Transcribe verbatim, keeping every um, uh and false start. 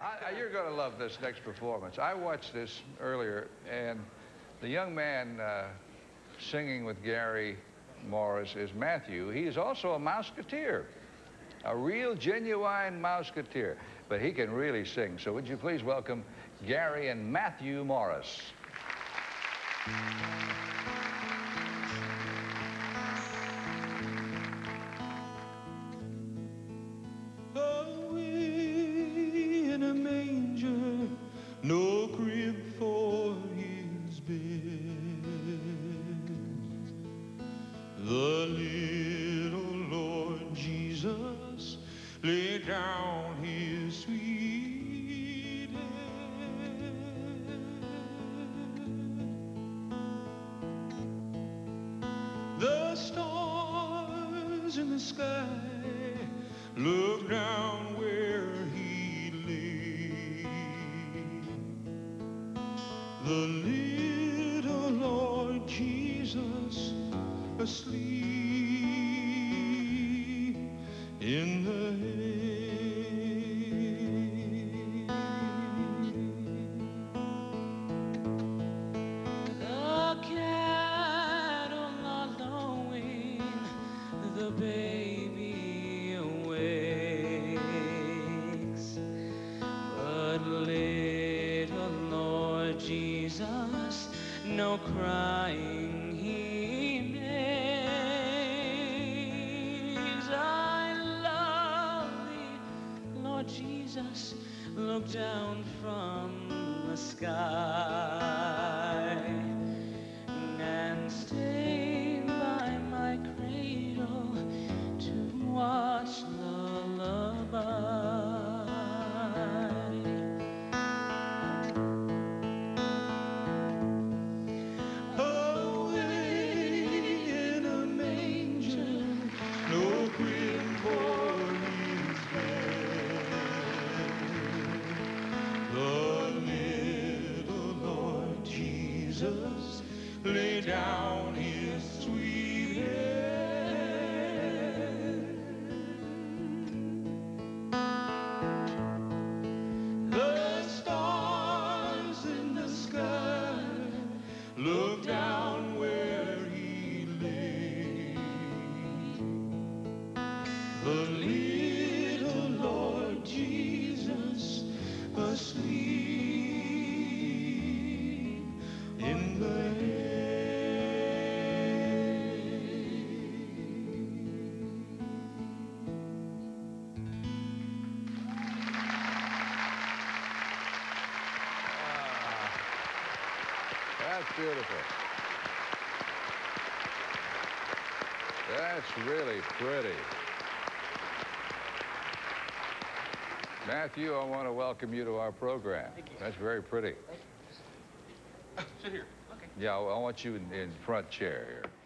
I, you're going to love this next performance. I watched this earlier, and the young man uh, singing with Gary Morris is Matthew. He is also a Mouseketeer, a real, genuine Mouseketeer, but he can really sing. So would you please welcome Gary and Matthew Morris. No crib for his bed. The little Lord Jesus laid down his sweet head. The stars in the sky look down where he lay. The little Lord Jesus asleep in the hay. The cattle are lowing, the baby awakes, but little Lord Jesus, no crying he makes. I love thee, Lord Jesus, look down from the sky and stay by my cradle to watch lullaby. Lay down his sweet head. The stars in the sky look down where he lay. The little Lord Jesus asleep in the hay. That's beautiful. That's really pretty. Matthew, I want to welcome you to our program. Thank you. That's very pretty. Sit here. Okay. Yeah, I want you in, in front chair here.